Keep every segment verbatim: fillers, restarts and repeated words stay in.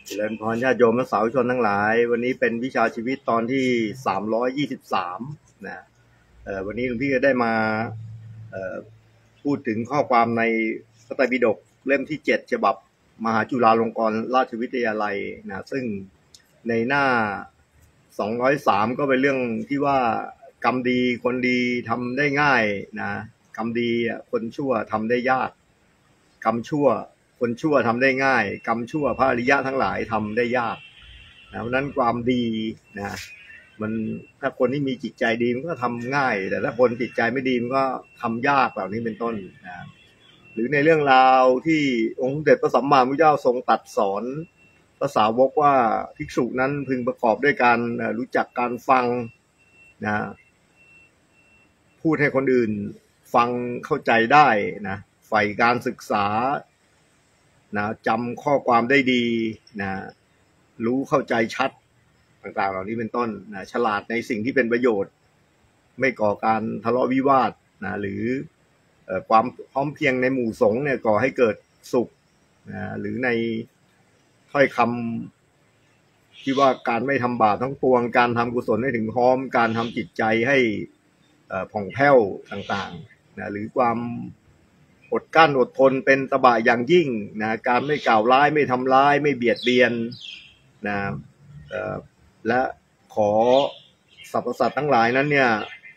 เจริญพรญาติโยมและสาธุชนทั้งหลายวันนี้เป็นวิชาชีวิตตอนที่สามร้อยยี่สิบสามนะเอ่อวันนี้หลวงพี่ก็ได้มาเอ่อพูดถึงข้อความในพระไตรปิฎกเล่มที่เจ็ดฉบับมหาจุฬาลงกรณราชวิทยาลัยนะซึ่งในหน้าสองร้อยสามก็เป็นเรื่องที่ว่ากรรมดีคนดีทำได้ง่ายนะกรรมดีคนชั่วทำได้ยากกรรมชั่วคนชั่วทำได้ง่ายกรรมชั่วพระอริยะทั้งหลายทำได้ยากนะเพราะนั้นความดีนะมันถ้าคนที่มีจิตใจดีมันก็ทำง่ายแต่ถ้าคนจิตใจไม่ดีมันก็ทำยากเหล่านี้เป็นต้นนะหรือในเรื่องราวที่องค์สมเด็จพระสัมมาสัมพุทธเจ้าทรงตรัสสอนพระสาวกว่าภิกษุนั้นพึงประกอบด้วยการรู้จักการฟังนะพูดให้คนอื่นฟังเข้าใจได้นะใฝ่การศึกษานะจำข้อความได้ดีนะรู้เข้าใจชัดต่างๆเหล่านี้เป็นต้นนะฉลาดในสิ่งที่เป็นประโยชน์ไม่ก่อการทะเลาะวิวาทนะหรือเอ่อความพร้อมเพรียงในหมู่สงฆ์เนี่ยก่อให้เกิดสุขนะหรือในถ้อยคำที่ว่าการไม่ทำบาปทั้งปวงการทำกุศลให้ถึงพร้อมการทำจิตใจให้ผ่องแผ้วต่างๆนะหรือความอดกั้นอดทนเป็นตบะอย่างยิ่งนะการไม่กล่าวร้ายไม่ทำร้ายไม่เบียดเบียนนะและขอสรรพสัตว์ทั้งหลายนั้นเนี่ย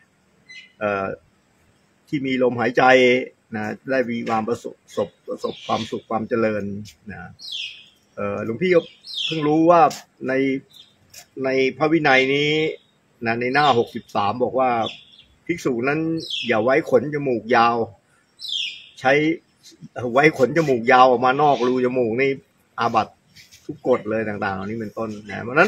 ที่มีลมหายใจนะได้มีความประสบประสบประสบความสุขความเจริญนะหลวงพี่ก็เพิ่งรู้ว่าในในพระวินัยนี้นะในหน้าหกสิบสามบอกว่าภิกษุนั้นอย่าไว้ขนจมูกยาวใช้ไว้ขนจมูกยาวออกมานอกรูจมูกนี่อาบัติทุกกฎเลยต่างๆเหล่านี้เป็นต้นนะเพราะนั้น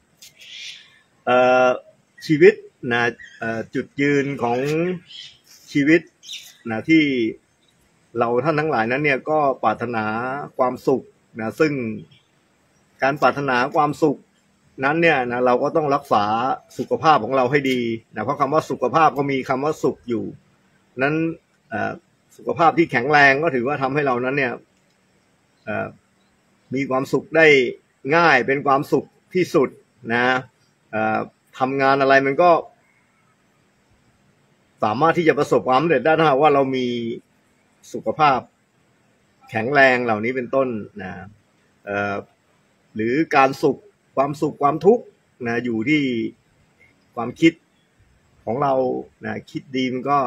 ชีวิตนะจุดยืนของชีวิตนะที่เราท่านทั้งหลายนั้นเนี่ยก็ปรารถนาความสุขนะซึ่งการปรารถนาความสุขนั้นเนี่ยนะเราก็ต้องรักษาสุขภาพของเราให้ดีนะเพราะคำว่าสุขภาพก็มีคำว่าสุขอยู่นั้นสุขภาพที่แข็งแรงก็ถือว่าทำให้เรานั้นเนี่ยมีความสุขได้ง่ายเป็นความสุขที่สุดนะทำงานอะไรมันก็สามารถที่จะประสบความสำเร็จได้ถ้าว่าเรามีสุขภาพแข็งแรงเหล่านี้เป็นต้นนะหรือการสุขความสุขความทุกข์นะอยู่ที่ความคิดของเรานะคิดดีมันก็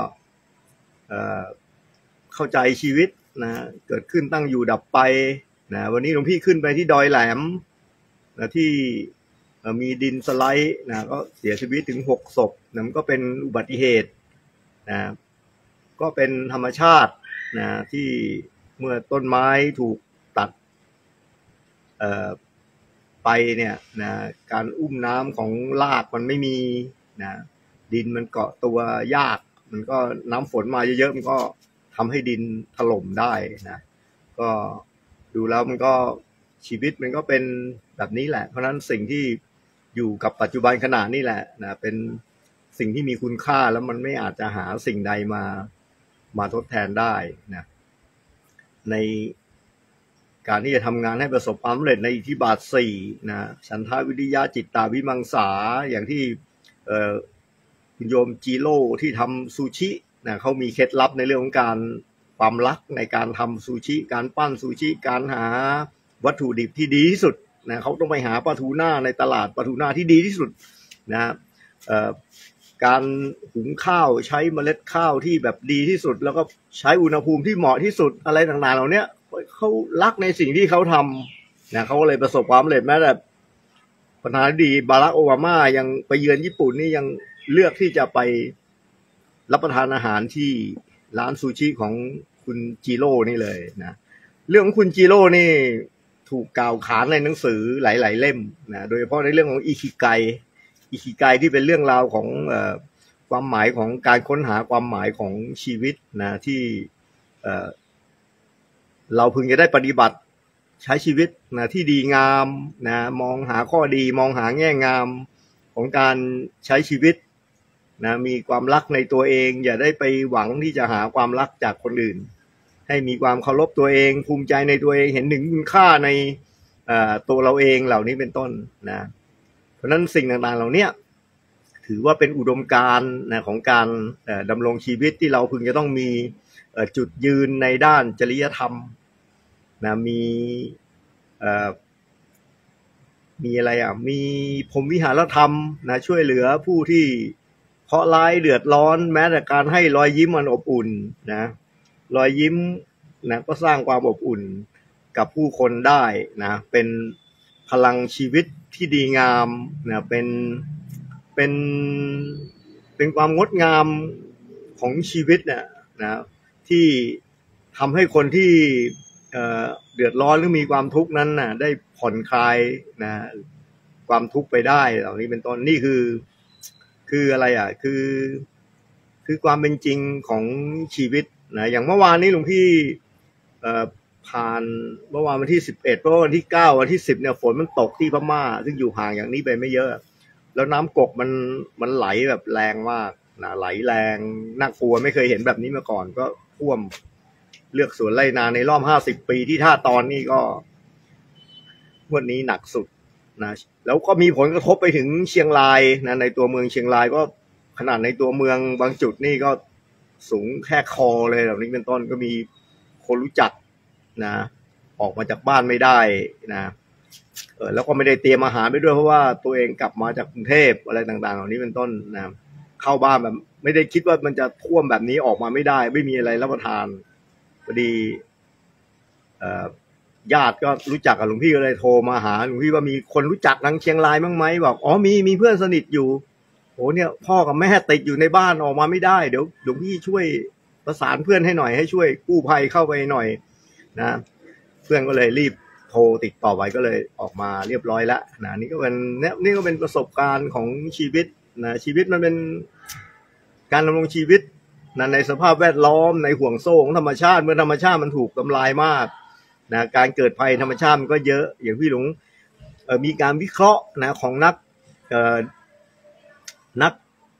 เข้าใจชีวิตนะเกิดขึ้นตั้งอยู่ดับไปนะวันนี้หลวงพี่ขึ้นไปที่ดอยแหลมนะที่มีดินสไลด์นะก็เสียชีวิตถึงหกศพนะมันก็เป็นอุบัติเหตุนะก็เป็นธรรมชาตินะที่เมื่อต้นไม้ถูกตัดเอ่อไปเนี่ยนะการอุ้มน้ำของรากมันไม่มีนะดินมันเกาะตัวยากมันก็น้ำฝนมาเยอะๆมันก็ทำให้ดินถล่มได้นะก็ดูแล้วมันก็ชีวิตมันก็เป็นแบบนี้แหละเพราะฉะนั้นสิ่งที่อยู่กับปัจจุบันขณะนี้แหละนะเป็นสิ่งที่มีคุณค่าแล้วมันไม่อาจจะหาสิ่งใดมามาทดแทนได้นะในการที่จะทำงานให้ประสบความสำเร็จในอิทธิบาทสี่นะฉันทาวิริยะจิตตาวิมังสาอย่างที่เอ่อคุณโยมจีโร่ที่ทำซูชินะเขามีเคล็ดลับในเรื่องของการความรักในการทำซูชิการปั้นซูชิการหาวัตถุดิบที่ดีที่สุดนะเขาต้องไปหาปลาทูน่าในตลาดปลาทูน่าที่ดีที่สุดนะเอ่อการหุงข้าวใช้เมล็ดข้าวที่แบบดีที่สุดแล้วก็ใช้อุณหภูมิที่เหมาะที่สุดอะไรต่างๆเหล่านี้เขารักในสิ่งที่เขาทำนะเขาเลยประสบความสำเร็จแม้แต่ประธานาธิบดีบารักโอบามายังไปเยือนญี่ปุ่นนี่ยังเลือกที่จะไปรับประทานอาหารที่ร้านซูชิของคุณจิโร่นี่เลยนะเรื่องของคุณจิโร่นี่ถูกกล่าวขานในหนังสือหลายๆเล่มนะโดยเฉพาะในเรื่องของอิคิไกอิคิไกที่เป็นเรื่องราวของเอ่อความหมายของการค้นหาความหมายของชีวิตนะที่เอ่อเราพึงจะได้ปฏิบัติใช้ชีวิตนะที่ดีงามนะมองหาข้อดีมองหาแง่งามของการใช้ชีวิตนะมีความรักในตัวเองอย่าได้ไปหวังที่จะหาความรักจากคนอื่นให้มีความเคารพตัวเองภูมิใจในตัวเองเห็นถึงคุณค่าในตัวเราเองเหล่านี้เป็นต้นนะเพราะฉะนั้นสิ่งต่างๆเหล่านี้ถือว่าเป็นอุดมการณ์นะของการดำรงชีวิตที่เราพึงจะต้องมีจุดยืนในด้านจริยธรรมนะมีมีอะไรอ่ะมีพรหมวิหารธรรมนะช่วยเหลือผู้ที่เคราะห์ร้ายเดือดร้อนแม้แต่การให้รอยยิ้มมันอบอุ่นนะรอยยิ้มนะก็สร้างความอบอุ่นกับผู้คนได้นะเป็นพลังชีวิตที่ดีงามนะเป็นเป็นเป็นความงดงามของชีวิตเนี่ยนะที่ทำให้คนที่เอ่อเดือดร้อนหรือมีความทุกข์นั้นนะได้ผ่อนคลายนะความทุกข์ไปได้เหล่านี้เป็นต้นนี่คือคืออะไรอ่ะคือคือความเป็นจริงของชีวิตนะอย่างเมื่อวานนี้หลวงพี่เอ่อผ่านเมื่อวานวันที่สิบเอ็ดเพราะวันที่เก้าวันที่สิบเนี่ยฝนมันตกที่พม่าซึ่งอยู่ห่างอย่างนี้ไปไม่เยอะแล้วน้ำกกมันมันไหลแบบแรงมากนะไหลแรงน่ากลัวไม่เคยเห็นแบบนี้มาก่อนก็ท่วมเลือกสวนไร่นาในรอบห้าสิบปีที่ท่าตอนนี้ก็วันนี้หนักสุดนะแล้วก็มีผลกระทบไปถึงเชียงรายนะในตัวเมืองเชียงรายก็ขนาดในตัวเมืองบางจุดนี่ก็สูงแค่คอเลยแบบนี้เป็นต้นก็มีคนรู้จักนะออกมาจากบ้านไม่ได้นะเออแล้วก็ไม่ได้เตรียมอาหารไปด้วยเพราะว่าตัวเองกลับมาจากกรุงเทพอะไรต่างๆเหล่านี้เป็นต้นนะเข้าบ้านแบบไม่ได้คิดว่ามันจะท่วมแบบนี้ออกมาไม่ได้ไม่มีอะไรรับประทานพอดีเอ่อญาติก็รู้จักกับหลวงพี่ก็เลยโทรมาหาหลวงพี่ว่ามีคนรู้จักทางเชียงรายบ้างไหมบอกอ๋อมีมีเพื่อนสนิทอยู่โหเนี่ยพ่อกับแม่ติดอยู่ในบ้านออกมาไม่ได้เดี๋ยวหลวงพี่ช่วยประสานเพื่อนให้หน่อยให้ช่วยกู้ภัยเข้าไปหน่อยนะเพื่อนก็เลยรีบโทรติดต่อไว้ก็เลยออกมาเรียบร้อยแล้วนะนี่ก็เป็นเนี่ยนี่ก็เป็นประสบการณ์ของชีวิตนะชีวิตมันเป็นการดำรงชีวิตนะในสภาพแวดล้อมในห่วงโซ่ของธรรมชาติเมื่อธรรมชาติมันถูกทำลายมากนะการเกิดภัยธรรมชาติมันก็เยอะอย่างพี่หลวงมีการวิเคราะห์นะของนักนัก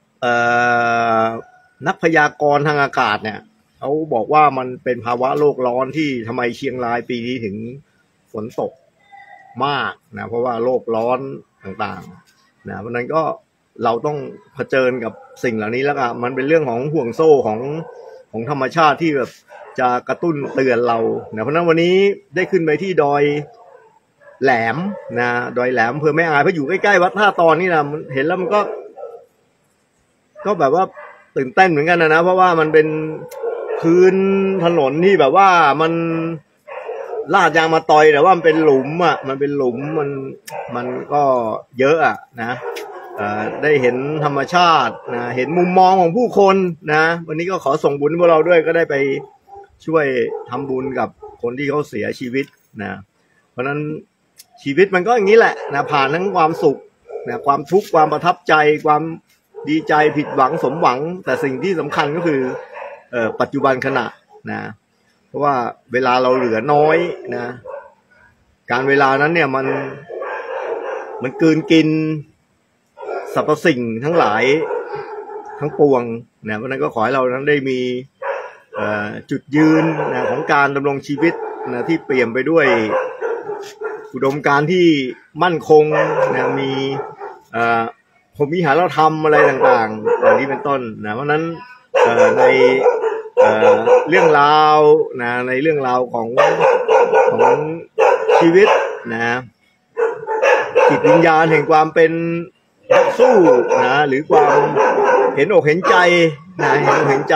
นักพยากรณ์ทางอากาศเนี่ยเขาบอกว่ามันเป็นภาวะโลกร้อนที่ทำไมเชียงรายปีนี้ถึงฝนตกมากนะเพราะว่าโลกร้อนต่างๆนะเพราะนั้นก็เราต้องเผชิญกับสิ่งเหล่านี้แล้วก็มันเป็นเรื่องของห่วงโซ่ของของธรรมชาติที่แบบจะกระตุ้นเตือนเรานะเพราะนั้นวันนี้ได้ขึ้นไปที่ดอยแหลมนะดอยแหลมอำเภอแม่อายเพราะอยู่ใกล้ๆวัดท่าตอนนี่นะเห็นแล้วมันก็ก็แบบว่าตื่นเต้นเหมือนกันนะนะเพราะว่ามันเป็นพื้นถนนที่แบบว่ามันลาดยางมาตอยแต่ว่ามันเป็นหลุมอ่ะมันเป็นหลุมมันมันก็เยอะอ่ะนะได้เห็นธรรมชาตินะเห็นมุมมองของผู้คนนะวันนี้ก็ขอส่งบุญพวกเราด้วยก็ได้ไปช่วยทำบุญกับคนที่เขาเสียชีวิตนะเพราะนั้นชีวิตมันก็อย่างนี้แหละนะผ่านทั้งความสุขนะความทุกข์ความประทับใจความดีใจผิดหวังสมหวังแต่สิ่งที่สำคัญก็คือเอ่อปัจจุบันขณะนะเพราะว่าเวลาเราเหลือน้อยนะการเวลานั้นเนี่ยมันมันกลืนกินสรรพสิ่งทั้งหลายทั้งปวงนะเพราะนั้นก็ขอให้เรานั้นได้มีเอ่อจุดยืนนะของการดำรงชีวิตนะที่เปลี่ยนไปด้วยอุดมการณ์ที่มั่นคงนะมีเอ่อพรหมวิหารธรรมอะไรต่างๆอย่างนี้เป็นต้นนะเพราะนั้นในเรื่องราวนะในเรื่องราวของของชีวิตนะจิตวิญญาณแห่งความเป็นนักสู้นะหรือความเห็นอกเห็นใจนะเห็นอกเห็นใจ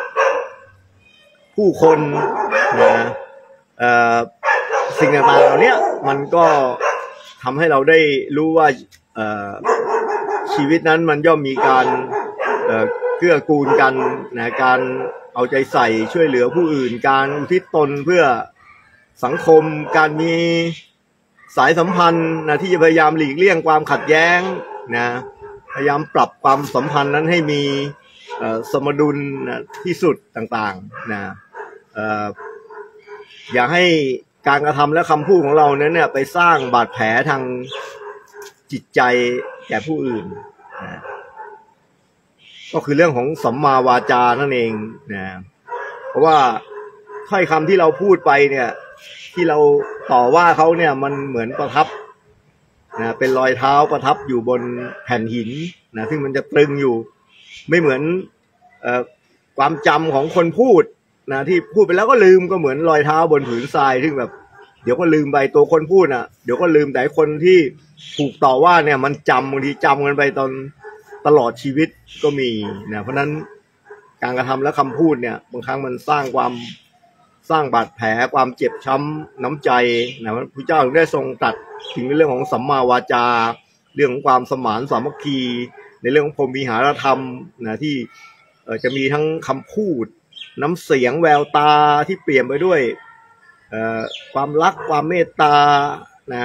ผู้คนนะเอ่อสิ่งต่างๆเหล่านี้มันก็ทำให้เราได้รู้ว่าเอ่อชีวิตนั้นมันย่อมมีการเอ่อเกื้อกูลกันนะการเอาใจใส่ช่วยเหลือผู้อื่นการอุทิศตนเพื่อสังคมการมีสายสัมพันธ์นะที่จะพยายามหลีกเลี่ยงความขัดแย้งนะพยายามปรับความสัมพันธ์นั้นให้มีเอ่อสมดุลนะที่สุดต่างๆนะเอ่ออย่าให้การกระทำและคำพูดของเรานั้นเนี่ยไปสร้างบาดแผลทางจิตใจแก่ผู้อื่นนะก็คือเรื่องของสัมมาวาจานั่นเองนะเพราะว่าถ้อยคำที่เราพูดไปเนี่ยที่เราต่อว่าเขาเนี่ยมันเหมือนประทับนะเป็นรอยเท้าประทับอยู่บนแผ่นหินนะซึ่งมันจะตรึงอยู่ไม่เหมือนเอ่อความจำของคนพูดนะที่พูดไปแล้วก็ลืมก็เหมือนรอยเท้าบนผืนทรายซึ่งแบบเดี๋ยวก็ลืมไปตัวคนพูดอ่ะเดี๋ยวก็ลืมแต่คนที่ถูกต่อว่าเนี่ยมันจำบางทีจำกันไปตอนตลอดชีวิตก็มีนะเพราะนั้นการกระทำและคำพูดเนี่ยบางครั้งมันสร้างความสร้างบาดแผลความเจ็บช้ำน้ำใจนะพระพุทธเจ้าถึงได้ทรงตรัสถึงในเรื่องของสัมมาวาจาเรื่องของความสมานสามัคคีในเรื่องของพรหมวิหารธรรมนะที่จะมีทั้งคำพูดน้ำเสียงแววตาที่เปลี่ยนไปด้วยความรักความเมตตานะ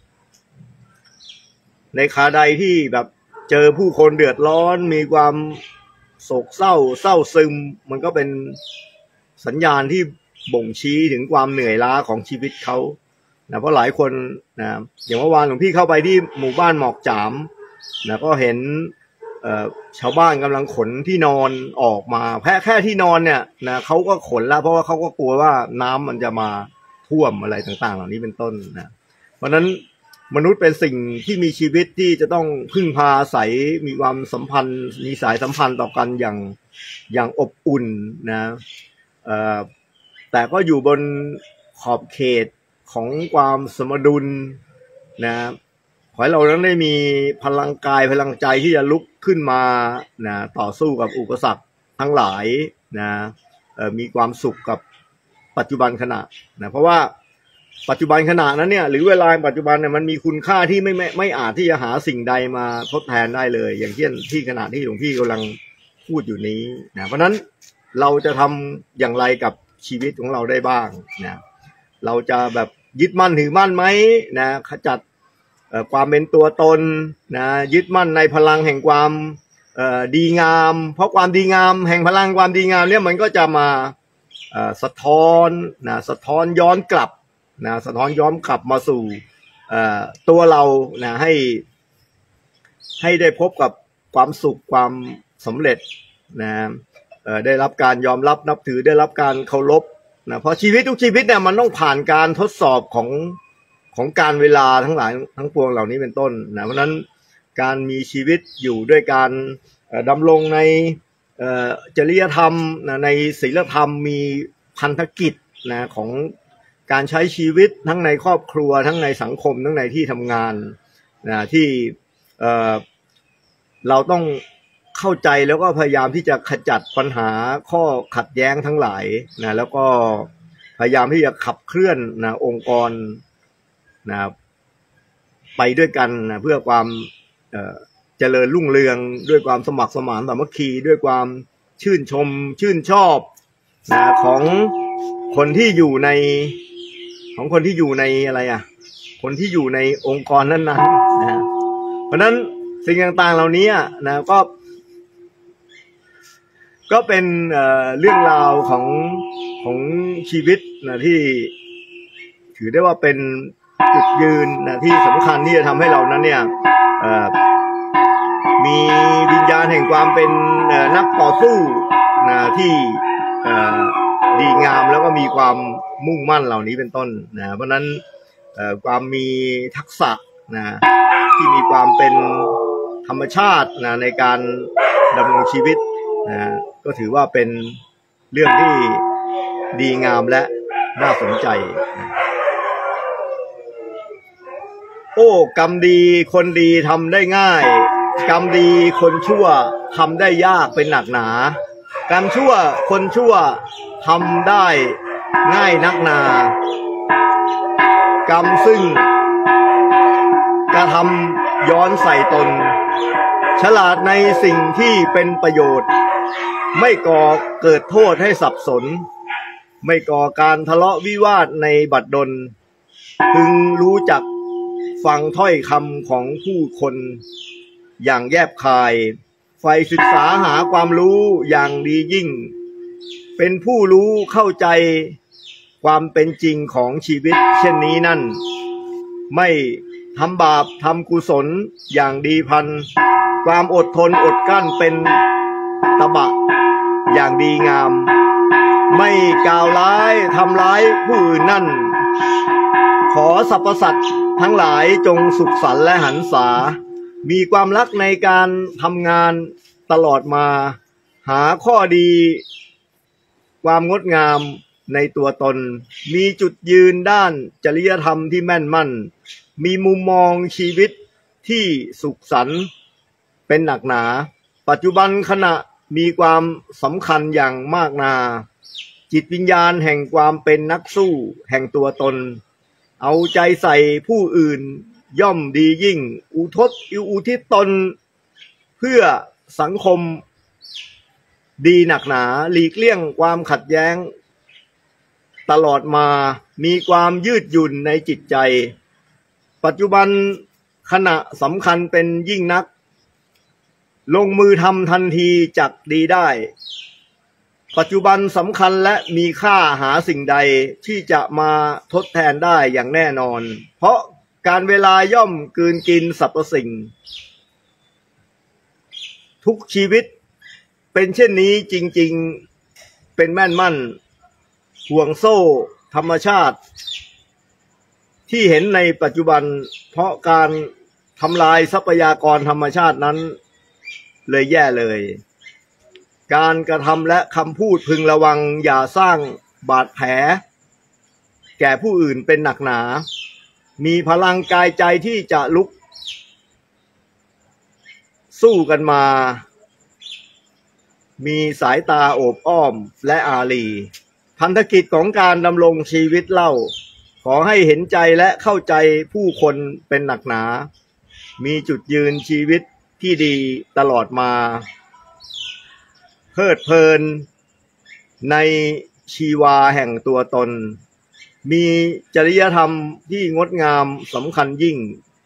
ในคราใดที่แบบเจอผู้คนเดือดร้อนมีความโศกเศร้าเศร้าซึมมันก็เป็นสัญญาณที่บ่งชี้ถึงความเหนื่อยล้าของชีวิตเขานะเพราะหลายคนนะอย่างเมื่อวานหลวงพี่เข้าไปที่หมู่บ้านหมอกจามนะก็เห็นชาวบ้านกำลังขนที่นอนออกมาแค่แค่ที่นอนเนี่ยนะเขาก็ขนแล้วเพราะว่าเขาก็กลัวว่าน้ำมันจะมาท่วมอะไรต่างๆเหล่านี้เป็นต้นนะเพราะนั้นมนุษย์เป็นสิ่งที่มีชีวิตที่จะต้องพึ่งพาอาศัยมีความสัมพันธ์มีสายสัมพันธ์ต่อกันอย่างอย่างอบอุ่นนะแต่ก็อยู่บนขอบเขตของความสมดุลนะขอให้เรานั้นได้มีพลังกายพลังใจที่จะลุกขึ้นมานะต่อสู้กับอุปสรรคทั้งหลายนะมีความสุขกับปัจจุบันขณะนะเพราะว่าปัจจุบันขณะนั้นเนี่ยหรือเวลาปัจจุบันเนี่ยมันมีคุณค่าที่ไม่ไม่ไม่อาจที่จะหาสิ่งใดมาทดแทนได้เลยอย่างเช่นที่ขณะที่หลวงพี่กำลังพูดอยู่นี้นะเพราะนั้นเราจะทำอย่างไรกับชีวิตของเราได้บ้างนะเราจะแบบยึดมั่นถือมั่นไหมนะขจัดความเป็นตัวตนนะยึดมั่นในพลังแห่งความดีงามเพราะความดีงามแห่งพลังความดีงามเนี่ยมันก็จะมาสะท้อนนะสะท้อนย้อนกลับนะสะท้อนย้อนกลับมาสู่ตัวเรานะให้ให้ได้พบกับความสุขความสำเร็จนะได้รับการยอมรับนับถือได้รับการเคารพนะเพราะชีวิตทุกชีวิตเนี่ยมันต้องผ่านการทดสอบของของการเวลาทั้งหลายทั้งปวงเหล่านี้เป็นต้นนะเพราะนั้นการมีชีวิตอยู่ด้วยการดำรงในจริยธรรมนะในศีลธรรมมีพันธกิจนะของการใช้ชีวิตทั้งในครอบครัวทั้งในสังคมทั้งในที่ทำงานนะที่เอ่อเราต้องเข้าใจแล้วก็พยายามที่จะขจัดปัญหาข้อขัดแย้งทั้งหลายนะแล้วก็พยายามที่จะขับเคลื่อนนะองค์กรนะไปด้วยกันนะเพื่อความเอ่อเจริญรุ่งเรืองด้วยความสมัครสมานสามัคคีด้วยความชื่นชมชื่นชอบนะของคนที่อยู่ในของคนที่อยู่ในอะไรอ่ะคนที่อยู่ในองค์กรนั้นๆนะเพราะนั้นสิ่งต่างๆเหล่านี้นะก็ก็เป็นเอ่อเรื่องราวของของชีวิตนะที่ถือได้ว่าเป็นจุดยืนนะที่สำคัญที่จะทำให้เรานั้นเนี่ยเอ่อมีวิญญาณแห่งความเป็นนักต่อสู้นะที่เอ่อดีงามแล้วก็มีความมุ่งมั่นเหล่านี้เป็นต้นนะเพราะนั้นความมีทักษะนะที่มีความเป็นธรรมชาตินะในการดำรงชีวิตนะก็ถือว่าเป็นเรื่องที่ดีงามและน่าสนใจนะโอ้กรรมดีคนดีทำได้ง่ายกรรมดีคนชั่วทำได้ยากเป็นหนักหนากรรมชั่วคนชั่วทำได้ง่ายนักหนากรรมซึ่งกระทำย้อนใส่ตนฉลาดในสิ่งที่เป็นประโยชน์ไม่ก่อเกิดโทษให้สับสนไม่ก่อการทะเลาะวิวาทในบัดดลพึงรู้จักฟังถ้อยคำของผู้คนอย่างแยบคายใฝ่ศึกษาหาความรู้อย่างดียิ่งเป็นผู้รู้เข้าใจความเป็นจริงของชีวิตเช่นนี้นั่นไม่ทำบาปทำกุศลอย่างดีพันความอดทนอดกั้นเป็นตบะอย่างดีงามไม่กล่าวร้ายทำร้ายผู้อื่นนั่นอสรรพสัตว์ทั้งหลายจงสุขสันต์และหันษามีความรักในการทำงานตลอดมาหาข้อดีความงดงามในตัวตนมีจุดยืนด้านจริยธรรมที่แม่นมั่นมีมุมมองชีวิตที่สุขสันต์เป็นหนักหนาปัจจุบันขณะมีความสำคัญอย่างมากนาจิตวิญญาณแห่งความเป็นนักสู้แห่งตัวตนเอาใจใส่ผู้อื่นย่อมดียิ่งอุทศอุทิศตนเพื่อสังคมดีหนักหนาหลีกเลี่ยงความขัดแย้งตลอดมามีความยืดหยุ่นในจิตใจปัจจุบันขณะสำคัญเป็นยิ่งนักลงมือทำทันทีจักดีได้ปัจจุบันสำคัญและมีค่าหาสิ่งใดที่จะมาทดแทนได้อย่างแน่นอนเพราะการเวลาย่อมกลืนกินสรรพสิ่งทุกชีวิตเป็นเช่นนี้จริงๆเป็นแม่นมั่นห่วงโซ่ธรรมชาติที่เห็นในปัจจุบันเพราะการทำลายทรัพยากรธรรมชาตินั้นเลยแย่เลยการกระทำและคำพูดพึงระวังอย่าสร้างบาดแผลแก่ผู้อื่นเป็นหนักหนามีพลังกายใจที่จะลุกสู้กันมามีสายตาโอบอ้อมและอารีพันธกิจของการดำรงชีวิตเล่าขอให้เห็นใจและเข้าใจผู้คนเป็นหนักหนามีจุดยืนชีวิตที่ดีตลอดมาเพลิดเพลินในชีวาแห่งตัวตนมีจริยธรรมที่งดงามสำคัญยิ่ง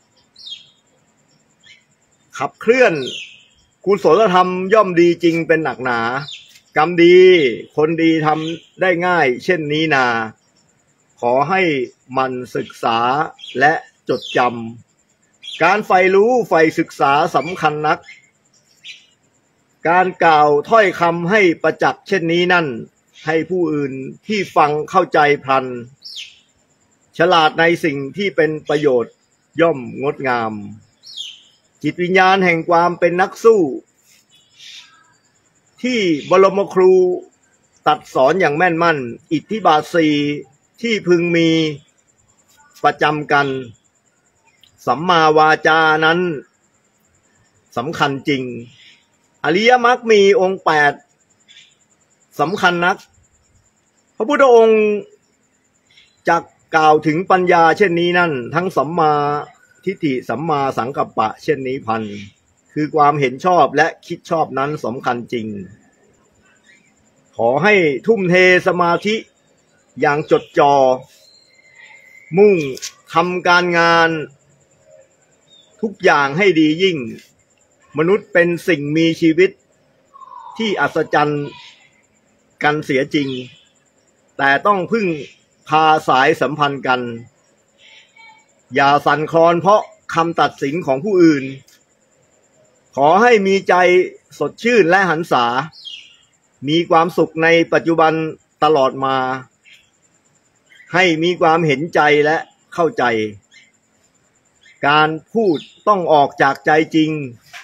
ขับเคลื่อนกุศลธรรมย่อมดีจริงเป็นหนักหนากรรมดีคนดีทำได้ง่ายเช่นนี้นาขอให้มันศึกษาและจดจำการใฝ่รู้ใฝ่ศึกษาสำคัญนักการกล่าวถ้อยคำให้ประจักษ์เช่นนี้นั่นให้ผู้อื่นที่ฟังเข้าใจพลันฉลาดในสิ่งที่เป็นประโยชน์ย่อมงดงามจิตวิญญาณแห่งความเป็นนักสู้ที่บรมครูตัดสอนอย่างแม่นมั่นอิทธิบาทสี่ที่พึงมีประจำกันสัมมาวาจานั้นสำคัญจริงอริยมรรคมีองค์แปดสำคัญนักพระพุทธองค์จักกล่าวถึงปัญญาเช่นนี้นั่นทั้งสัมมาทิฏฐิสัมมาสังกัปปะเช่นนี้พันคือความเห็นชอบและคิดชอบนั้นสำคัญจริงขอให้ทุ่มเทสมาธิอย่างจดจ่อมุ่งทำการงานทุกอย่างให้ดียิ่งมนุษย์เป็นสิ่งมีชีวิตที่อัศจรรย์กันเสียจริงแต่ต้องพึ่งพาสายสัมพันธ์กันอย่าสั่นคลอนเพราะคำตัดสินของผู้อื่นขอให้มีใจสดชื่นและหันษามีความสุขในปัจจุบันตลอดมาให้มีความเห็นใจและเข้าใจการพูดต้องออกจากใจจริง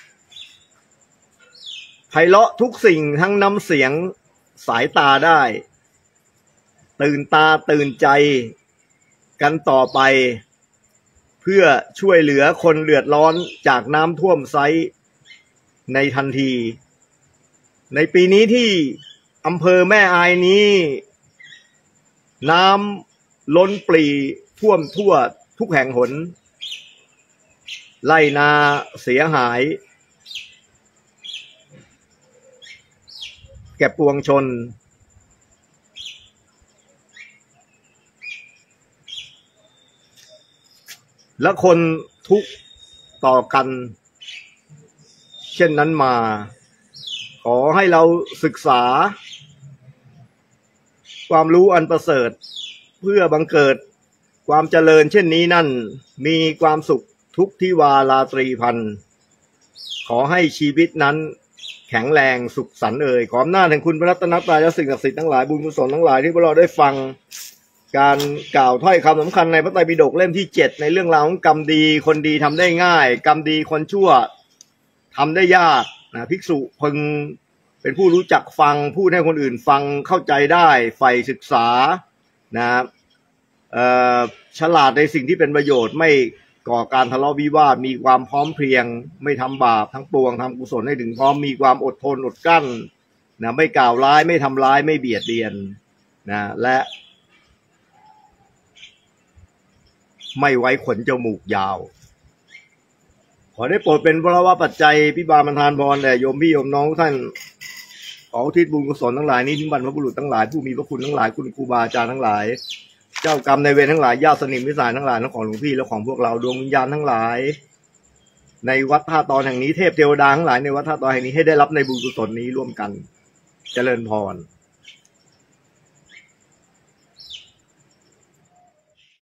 ไพเราะทุกสิ่งทั้งน้ำเสียงสายตาได้ตื่นตาตื่นใจกันต่อไปเพื่อช่วยเหลือคนเดือดร้อนจากน้ำท่วมไซในทันทีในปีนี้ที่อำเภอแม่อายนี้น้ำล้นปรีท่วมทั่วทุกแห่งหนไร่นาเสียหายแก่ปวงชนและคนทุกข์ต่อกันเช่นนั้นมาขอให้เราศึกษาความรู้อันประเสริฐเพื่อบังเกิดความเจริญเช่นนี้นั่นมีความสุขทุกทิวาราตรีพันธ์ขอให้ชีวิตนั้นแข็งแรงสุขสันต์เอ่ยขออำนาจแห่งคุณพระรัตนตรัยและสิ่งศักดิ์สิทธิ์ทั้งหลายบุญกุศลทั้งหลายที่พวกเราได้ฟังการกล่าวถ้อยคำสำคัญในพระไตรปิฎกเล่มที่เจ็ดในเรื่องราวของกรรมดีคนดีทำได้ง่ายกรรมดีคนชั่วทำได้ยากนะภิกษุพึงเป็นผู้รู้จักฟังพูดให้คนอื่นฟังเข้าใจได้ใฝ่ศึกษานะฉลาดในสิ่งที่เป็นประโยชน์ไม่ก่อการทะเลาะวิวาทมีความพร้อมเพรียงไม่ทำบาปทั้งปวงทำกุศลให้ถึงพร้อมมีความอดทนอดกลั้นนะไม่กล่าวร้ายไม่ทำร้ายไม่เบียดเบียนนะและไม่ไว้ขนจมูกยาวขอได้โปรดเป็นพระวปัจจัยพิบาลประทานพรแด่โยมพี่โยมน้องท่านขออุทิศบุญกุศลทั้งหลายนี้ถึงบรรพบุรุษทั้งหลายผู้มีพระคุณทั้งหลายคุณครูบาอาจารย์ทั้งหลายเจ้ากรรมในเวรทั้งหลายญาติสนิทมิตรสหายทั้งหลายทั้งของหลวงพี่และของพวกเราดวงวิญญาณทั้งหลายในวัดท่าตอนแห่งนี้เทพเทวดาทั้งหลายในวัดท่าตอนแห่งนี้ให้ได้รับในบุญกุศลนี้ร่วมกันเจริญพร